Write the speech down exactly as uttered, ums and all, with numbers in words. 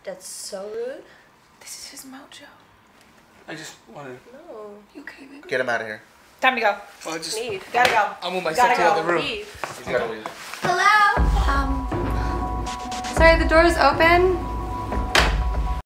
That's so rude. This is his mojo. I just wanted. No. You okay, baby? Get him out of here. Time to go. Well, I just. Leave. Gotta go. I'll move myself Gotta to the go. other room. Leave. He's gotta leave. Hello? Um, sorry, the door's open.